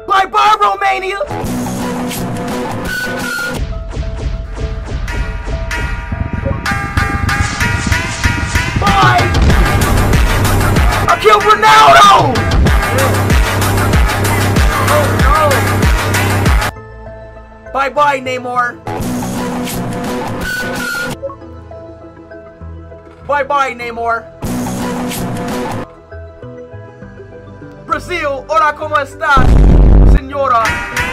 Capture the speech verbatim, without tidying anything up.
Bye bye, Romania! Bye! I killed Ronaldo! Oh no! Bye bye, Neymar! Bye bye, Neymar! Brazil, hola, ¿cómo estás, señora?